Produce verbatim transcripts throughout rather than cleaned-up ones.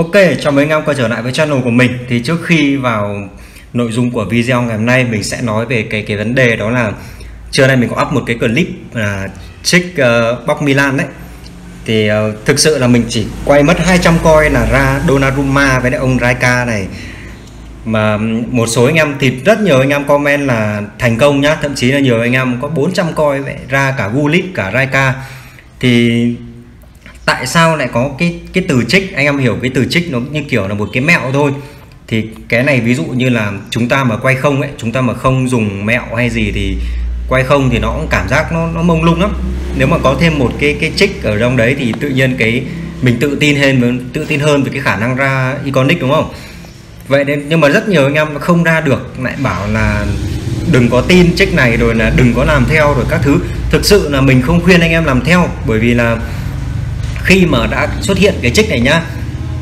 Ok, chào mừng anh em quay trở lại với channel của mình. Thì trước khi vào nội dung của video ngày hôm nay, mình sẽ nói về cái cái vấn đề đó là trưa nay mình có up một cái clip là check uh, box Milan đấy. Thì uh, thực sự là mình chỉ quay mất hai trăm coin là ra Donnarumma với lại ông Raika này. Mà một số anh em thì rất nhiều anh em comment là thành công nhá, thậm chí là nhiều anh em có bốn trăm coin vậy ra cả Gullit cả Raika. Thì tại sao lại có cái cái từ trích? Anh em hiểu cái từ trích nó như kiểu là một cái mẹo thôi. Thì cái này ví dụ như là chúng ta mà quay không ấy, chúng ta mà không dùng mẹo hay gì thì quay không thì nó cũng cảm giác nó nó mông lung lắm. Nếu mà có thêm một cái cái trích ở trong đấy thì tự nhiên cái mình tự tin hơn tự tin hơn về cái khả năng ra iconic, đúng không? Vậy nên nhưng mà rất nhiều anh em không ra được lại bảo là đừng có tin trích này, rồi là đừng có làm theo rồi các thứ. Thực sự là mình không khuyên anh em làm theo, bởi vì là khi mà đã xuất hiện cái trích này nhá,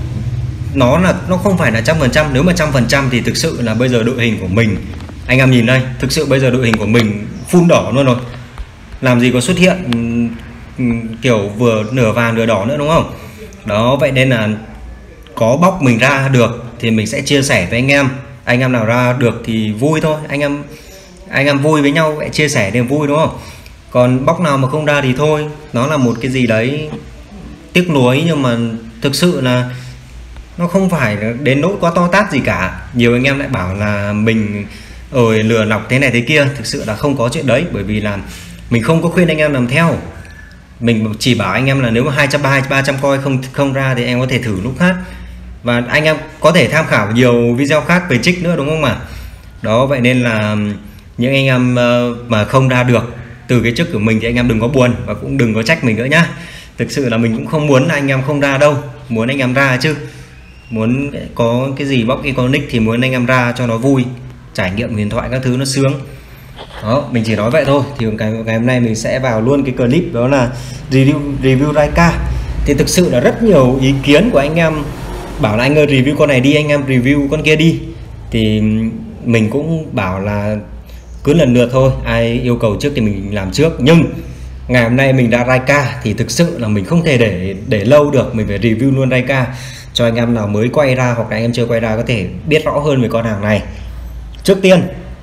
nó là nó không phải là trăm phần trăm. Nếu mà trăm phần trăm thì thực sự là bây giờ đội hình của mình, anh em nhìn đây, thực sự bây giờ đội hình của mình full đỏ luôn rồi, làm gì có xuất hiện kiểu vừa nửa vàng nửa đỏ nữa, đúng không? Đó, vậy nên là có bóc mình ra được thì mình sẽ chia sẻ với anh em. Anh em nào ra được thì vui thôi, anh em anh em vui với nhau, vậy chia sẻ niềm vui, đúng không? Còn bóc nào mà không ra thì thôi, nó là một cái gì đấy tiếc nuối, nhưng mà thực sự là nó không phải đến nỗi quá to tát gì cả. Nhiều anh em lại bảo là mình ơi lừa lọc thế này thế kia, thực sự là không có chuyện đấy, bởi vì là mình không có khuyên anh em làm theo. Mình chỉ bảo anh em là nếu mà hai trăm ba trăm coin không không ra thì em có thể thử lúc khác, và anh em có thể tham khảo nhiều video khác về trích nữa, đúng không ạ? Đó, vậy nên là những anh em mà không ra được từ cái trích của mình thì anh em đừng có buồn và cũng đừng có trách mình nữa nhá. Thực sự là mình cũng không muốn là anh em không ra đâu, muốn anh em ra chứ. Muốn có cái gì bóc iconic thì muốn anh em ra cho nó vui, trải nghiệm điện thoại các thứ nó sướng. Đó, mình chỉ nói vậy thôi. Thì cái ngày hôm nay mình sẽ vào luôn cái clip đó là review review Raika. Thì thực sự là rất nhiều ý kiến của anh em bảo là anh ơi review con này đi, anh em review con kia đi. Thì mình cũng bảo là cứ lần lượt thôi, ai yêu cầu trước thì mình làm trước. Nhưng ngày hôm nay mình đã Raika thì thực sự là mình không thể để để lâu được, mình phải review luôn Raika cho anh em nào mới quay ra hoặc là anh em chưa quay ra có thể biết rõ hơn về con hàng này. Trước tiên,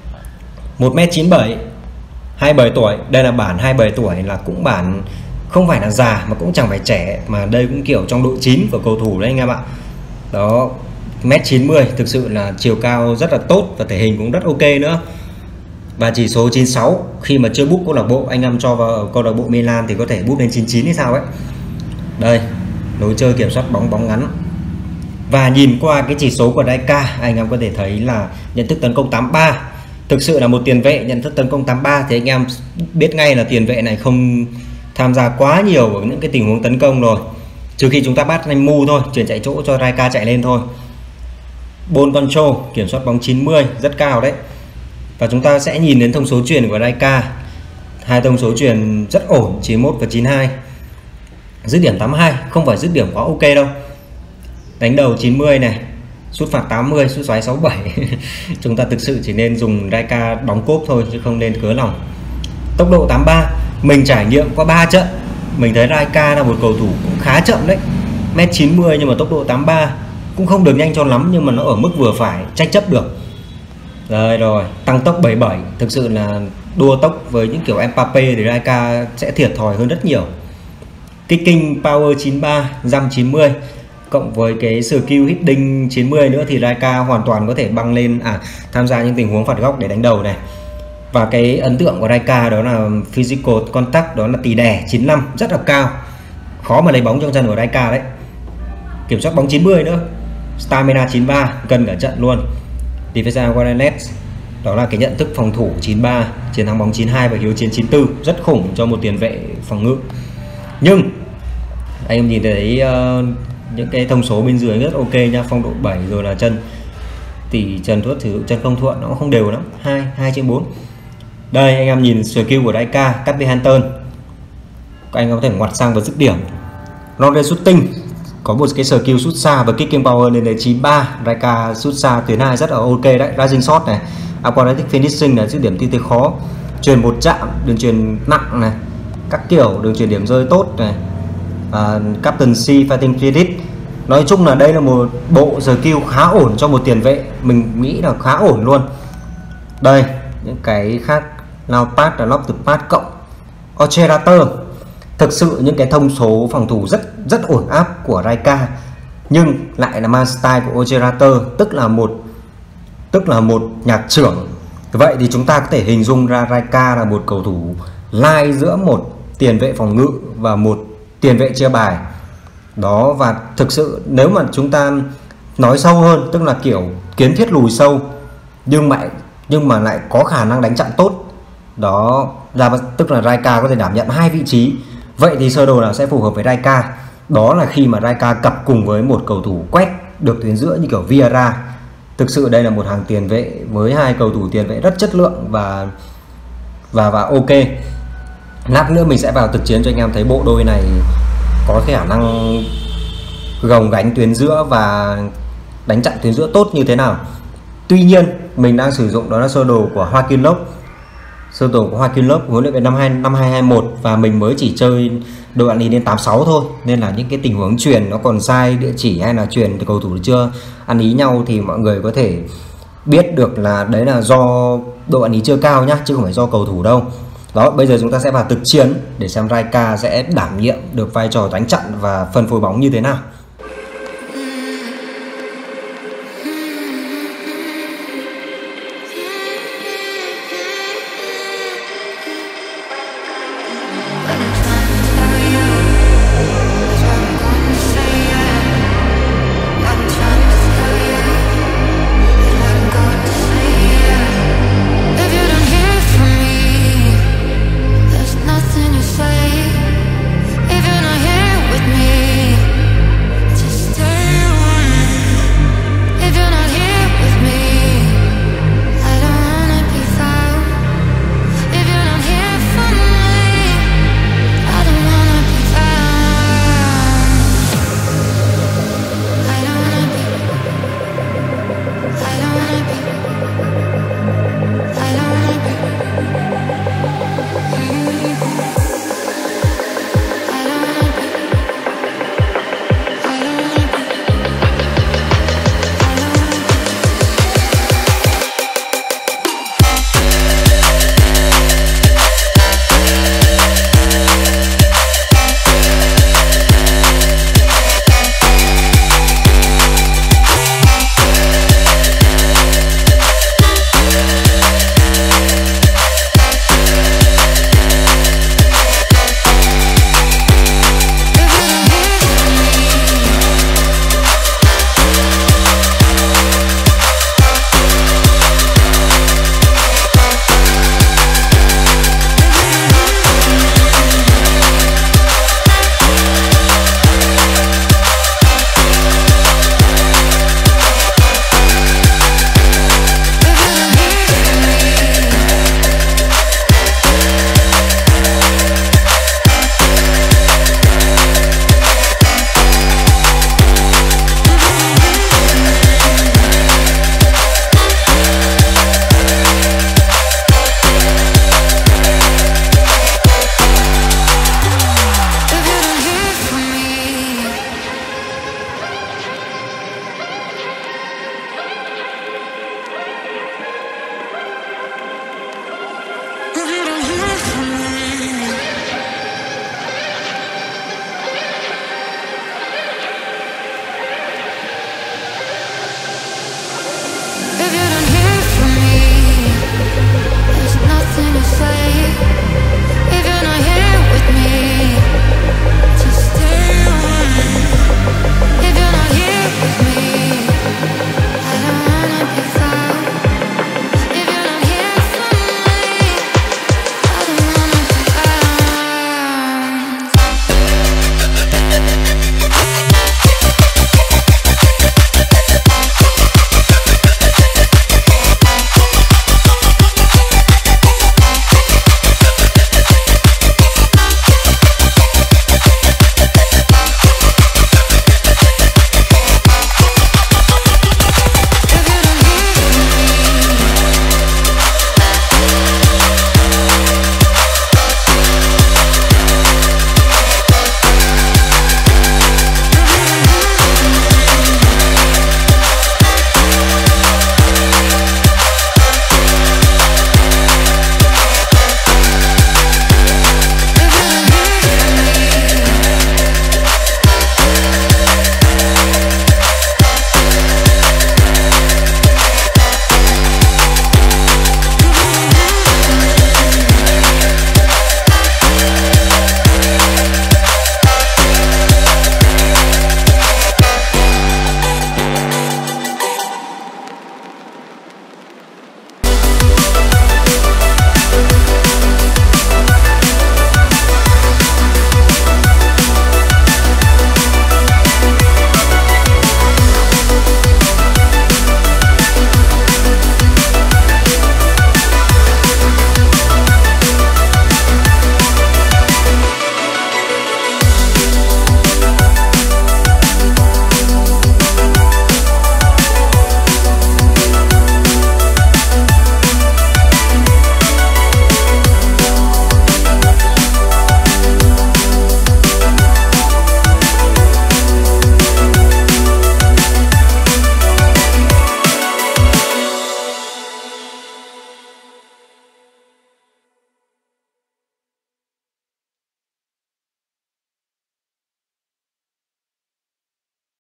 một mét chín mươi bảy, hai mươi bảy tuổi, đây là bản hai mươi bảy tuổi, là cũng bản không phải là già mà cũng chẳng phải trẻ, mà đây cũng kiểu trong độ chín của cầu thủ đấy anh em ạ. Đó, một mét chín mươi, thực sự là chiều cao rất là tốt và thể hình cũng rất ok nữa. Và chỉ số chín mươi sáu, khi mà chưa búp câu lạc bộ, anh em cho vào câu lạc bộ Milan thì có thể búp lên chín mươi chín hay sao ấy. Đây, lối chơi kiểm soát bóng bóng ngắn. Và nhìn qua cái chỉ số của Raika, anh em có thể thấy là nhận thức tấn công tám mươi ba. Thực sự là một tiền vệ nhận thức tấn công tám mươi ba thì anh em biết ngay là tiền vệ này không tham gia quá nhiều vào những cái tình huống tấn công rồi, trừ khi chúng ta bắt anh mu thôi, chuyển chạy chỗ cho Raika chạy lên thôi. Ball control, kiểm soát bóng chín mươi, rất cao đấy. Và chúng ta sẽ nhìn đến thông số chuyền của Raika, hai thông số chuyền rất ổn, chín mươi mốt và chín mươi hai. Dứt điểm tám mươi hai, không phải dứt điểm quá ok đâu. Đánh đầu chín mươi này, sút phạt tám mươi, sút xoáy sáu mươi bảy. Chúng ta thực sự chỉ nên dùng Raika đóng cốp thôi chứ không nên cớ lòng. Tốc độ tám mươi ba, mình trải nghiệm qua ba trận, mình thấy Raika là một cầu thủ cũng khá chậm đấy. một mét chín mươi nhưng mà tốc độ tám mươi ba, cũng không được nhanh cho lắm nhưng mà nó ở mức vừa phải, tranh chấp được. Rồi rồi, tăng tốc bảy mươi bảy, thực sự là đua tốc với những kiểu Mbappe thì Raika sẽ thiệt thòi hơn rất nhiều. Kicking power chín mươi ba, jump chín mươi, cộng với cái skill hitting chín mươi nữa thì Raika hoàn toàn có thể băng lên, à tham gia những tình huống phạt góc để đánh đầu này. Và cái ấn tượng của Raika đó là physical contact, đó là tỉ đè chín mươi lăm, rất là cao, khó mà lấy bóng trong chân của Raika đấy. Kiểm soát bóng chín mươi nữa, stamina chín mươi ba, cân cả trận luôn. Defensive awareness, đó là cái nhận thức phòng thủ chín mươi ba, chiến thắng bóng chín mươi hai và hiếu chiến chín mươi tư, rất khủng cho một tiền vệ phòng ngự. Nhưng anh em nhìn thấy uh, những cái thông số bên dưới rất ok nha, phong độ bảy, rồi là chân tỷ trần thuất sử dụng chân không thuận nó không đều lắm, hai, hai trên bốn. Đây anh em nhìn skill của Raika, cắt về Hanton, các anh có thể ngoặt sang và dứt điểm. Long range shooting, có một cái skill sút xa và kicking power lên đến chín mươi ba. Raika sút xa tuyến hai rất là ok đấy. Rising shot này, aquatic finishing là dứt điểm ti tế khó, truyền một chạm, đường truyền nặng này, các kiểu đường truyền điểm rơi tốt này, uh, captaincy, fighting credit, Nói chung là đây là một bộ skill khá ổn cho một tiền vệ, mình nghĩ là khá ổn luôn. Đây những cái khác, now pass là lob từ pass cộng Operator. Thực sự những cái thông số phòng thủ rất rất ổn áp của Raika, nhưng lại là man style của Operator, tức là một tức là một nhạc trưởng. Vậy thì chúng ta có thể hình dung ra Raika là một cầu thủ lai giữa một tiền vệ phòng ngự và một tiền vệ chia bài đó. Và thực sự nếu mà chúng ta nói sâu hơn, tức là kiểu kiến thiết lùi sâu nhưng mà nhưng mà lại có khả năng đánh chặn tốt đó, là tức là Raika có thể đảm nhận hai vị trí. Vậy thì sơ đồ nào sẽ phù hợp với Raika? Đó là khi mà Raika cặp cùng với một cầu thủ quét được tuyến giữa như kiểu Vieira. Thực sự đây là một hàng tiền vệ với hai cầu thủ tiền vệ rất chất lượng và và và ok. Lát nữa mình sẽ vào thực chiến cho anh em thấy bộ đôi này có khả năng gồng gánh tuyến giữa và đánh chặn tuyến giữa tốt như thế nào. Tuy nhiên mình đang sử dụng đó là sơ đồ của Joaquin Low, sơ đồ của Joaquin Low huấn luyện viên năm hai năm hai hai mốt, và mình mới chỉ chơi đội bạn đi đến tám sáu thôi, nên là những cái tình huống truyền nó còn sai địa chỉ hay là truyền thì cầu thủ chưa ăn ý nhau thì mọi người có thể biết được là đấy là do độ ăn ý chưa cao nhá, chứ không phải do cầu thủ đâu. Đó, bây giờ chúng ta sẽ vào thực chiến để xem Raika sẽ đảm nhiệm được vai trò đánh chặn và phân phối bóng như thế nào.